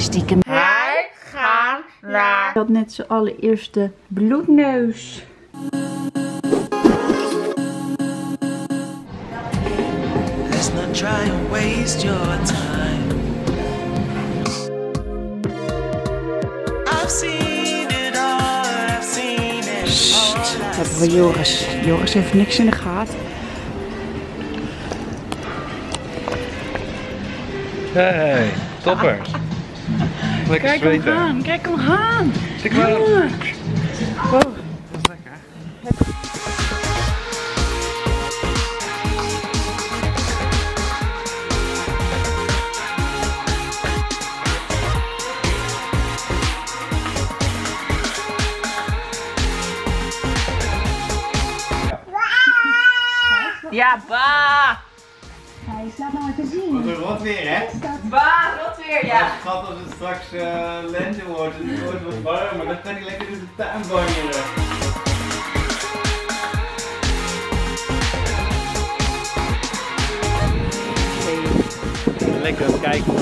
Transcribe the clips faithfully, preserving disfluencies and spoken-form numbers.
stiekem. Wij gaan naar... Ik had net zijn allereerste bloedneus. Let's not try and waste your time. I've seen it all, I've seen it all. Dat hebben we Joris. Joris heeft niks in de gaten. Hey, toppers. Lekker Kijk hem zweten. gaan, kijk hem gaan. Kijk maar. Wow. Dat is lekker. Ja, ba! Hij slaat nou even zien. Wat een rot weer, hè? Ba, rot weer, ja. Het gaat als het straks uh, lente wordt en het wordt wat warmer, dan kan hij lekker in de tuin banjeren. Lekker aan het kijken.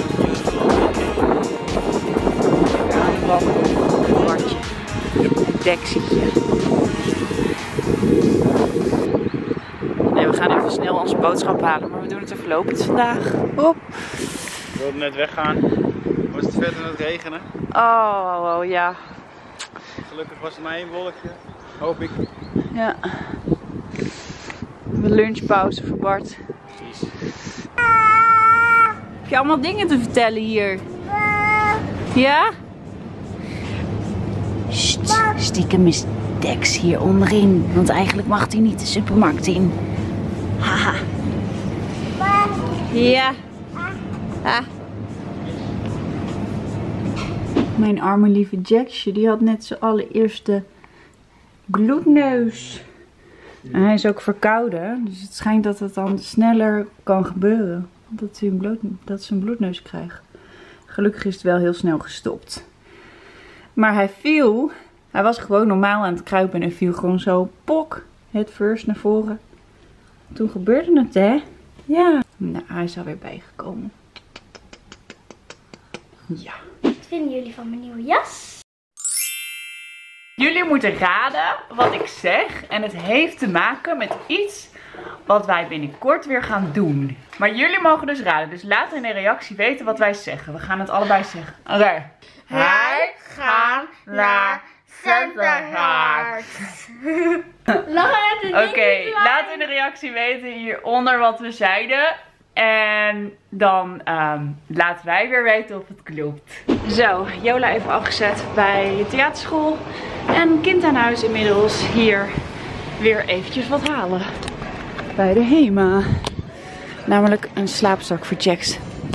Een bordje. Een deksietje. Nee, we gaan even snel onze boodschap halen, maar we doen het er voorlopig vandaag. Hop. Ik wilde net weggaan. Was het vet aan het regenen? Oh, oh, oh, ja. Gelukkig was er maar één wolkje. Hoop ik. Ja. De lunchpauze voor Bart. Precies. Heb je allemaal dingen te vertellen hier? Ja? Sst, stiekem is Dex hier onderin, want eigenlijk mag hij niet de supermarkt in. Haha. Ja. Ah. Mijn arme lieve Jacksje, die had net zijn allereerste bloedneus. En hij is ook verkouden, dus het schijnt dat het dan sneller kan gebeuren. Dat hij een, bloed, dat ze een bloedneus krijgt. Gelukkig is het wel heel snel gestopt. Maar hij viel. Hij was gewoon normaal aan het kruipen en viel gewoon zo pok. Het first naar voren. Toen gebeurde het, hè? Ja. Nou, hij is alweer bijgekomen. Ja. Wat vinden jullie van mijn nieuwe jas? Jullie moeten raden wat ik zeg. En het heeft te maken met iets wat wij binnenkort weer gaan doen. Maar jullie mogen dus raden. Dus laat in de reactie weten wat wij zeggen. We gaan het allebei zeggen. Oké. Okay. Wij gaan naar Centerpark. Oké, Oké, laat in de reactie weten hieronder wat we zeiden. En dan um, laten wij weer weten of het klopt. Zo, Jola even afgezet bij de theaterschool. En kind aan huis inmiddels hier weer eventjes wat halen. Bij de Hema. Namelijk een slaapzak voor Jax.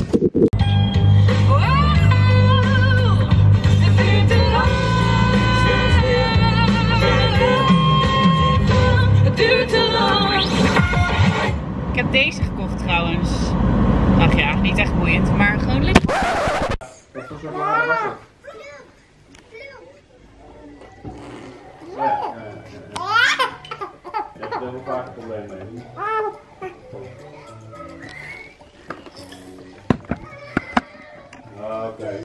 Ik heb deze gekocht trouwens. Ach ja, niet echt boeiend, maar gewoon lekker. Wat voor soort waar was het? Oh ja, ja, ja, ja. Je hebt er wel vaak een probleem mee. Oké. Okay.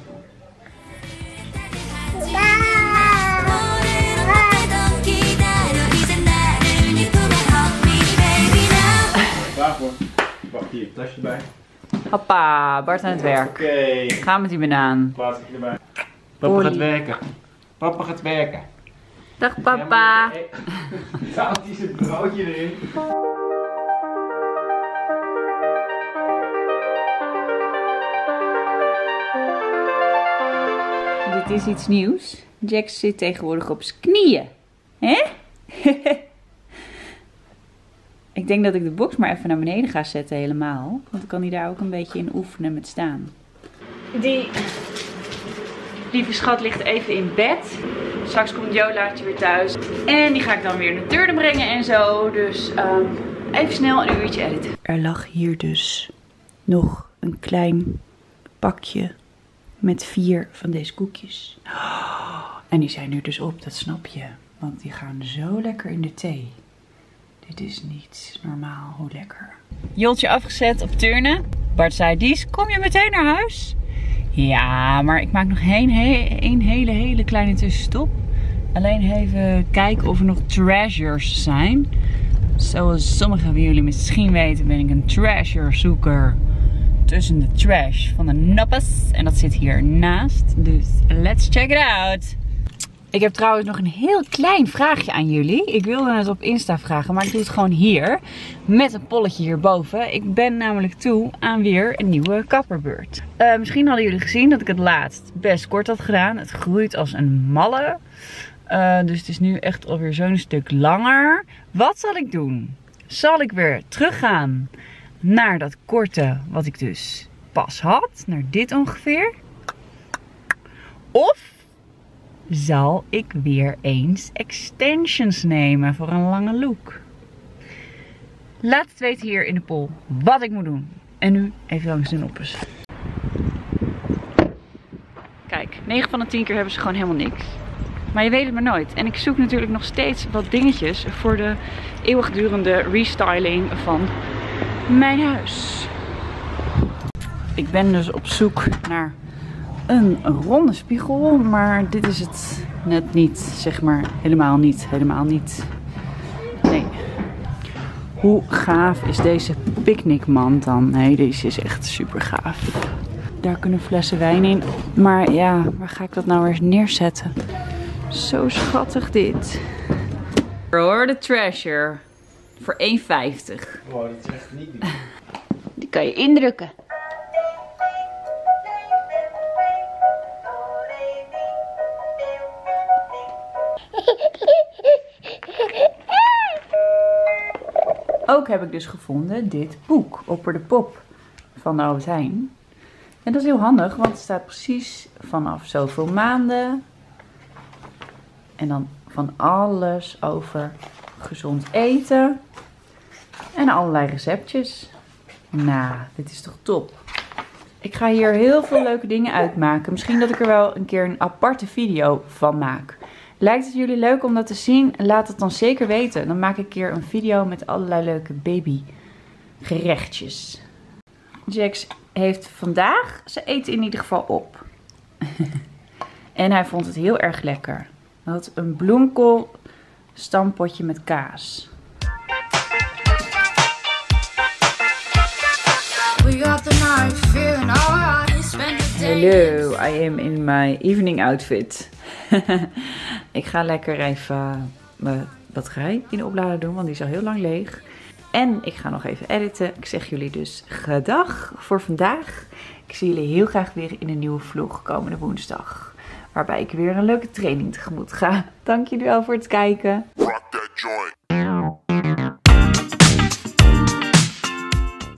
Klaar voor. Pak hier je tasje erbij. Hoppa, Bart aan het werk. Oké. Okay. Ga met die banaan. Plaats ik je erbij. Papa gaat werken. Papa gaat werken. Dag papa. Zaalt hij zijn broodje erin. Dit is iets nieuws. Jax zit tegenwoordig op zijn knieën. Hè? Ik denk dat ik de box maar even naar beneden ga zetten helemaal. Want dan kan hij daar ook een beetje in oefenen met staan. Die lieve schat ligt even in bed. Straks komt Jolaatje weer thuis. En die ga ik dan weer naar Turnen brengen en zo. Dus um, even snel een uurtje editen. Er lag hier dus nog een klein pakje met vier van deze koekjes. Oh, en die zijn nu dus op, dat snap je. Want die gaan zo lekker in de thee. Dit is niet normaal hoe lekker. Joltje afgezet op Turnen. Bart zei, Dies, kom je meteen naar huis? Ja, maar ik maak nog één he een hele, hele kleine tussenstop. Alleen even kijken of er nog treasures zijn. Zoals sommigen van jullie misschien weten, ben ik een treasure zoeker. Tussen de trash van de noppes. En dat zit hier naast. Dus let's check it out. Ik heb trouwens nog een heel klein vraagje aan jullie. Ik wilde het op Insta vragen, maar ik doe het gewoon hier. Met een polletje hierboven. Ik ben namelijk toe aan weer een nieuwe kapperbeurt. Uh, misschien hadden jullie gezien dat ik het laatst best kort had gedaan. Het groeit als een malle. Uh, dus het is nu echt alweer zo'n stuk langer. Wat zal ik doen? Zal ik weer teruggaan naar dat korte wat ik dus pas had? Naar dit ongeveer? Of zal ik weer eens extensions nemen voor een lange look? Laat het weten hier in de poll wat ik moet doen. En nu even langs de noppes. Kijk, negen van de tien keer hebben ze gewoon helemaal niks. Maar je weet het maar nooit. En ik zoek natuurlijk nog steeds wat dingetjes voor de eeuwigdurende restyling van mijn huis. Ik ben dus op zoek naar een ronde spiegel, maar dit is het net niet, zeg maar, helemaal niet, helemaal niet. Nee. Hoe gaaf is deze picknickmand dan? Nee, deze is echt super gaaf. Daar kunnen flessen wijn in, maar ja, waar ga ik dat nou weer neerzetten? Zo schattig dit. Hoor, de treasure. Voor één vijftig. Wow, dat is echt niet die. Die kan je indrukken. Ook heb ik dus gevonden dit boek, Opper de Pop van de Albert Heijn. En dat is heel handig, want het staat precies vanaf zoveel maanden. En dan van alles over gezond eten. En allerlei receptjes. Nou, dit is toch top. Ik ga hier heel veel leuke dingen uitmaken. Misschien dat ik er wel een keer een aparte video van maak. Lijkt het jullie leuk om dat te zien? Laat het dan zeker weten. Dan maak ik een keer een video met allerlei leuke babygerechtjes. Jax heeft vandaag zijn eten in ieder geval op. En hij vond het heel erg lekker. Hij had een bloemkool stampotje met kaas. Hello, I am in my evening outfit. Ik ga lekker even mijn batterij in de oplader doen, want die is al heel lang leeg. En ik ga nog even editen. Ik zeg jullie dus gedag voor vandaag. Ik zie jullie heel graag weer in een nieuwe vlog komende woensdag. Waarbij ik weer een leuke training tegemoet ga. Dank jullie wel voor het kijken. Rock that joint.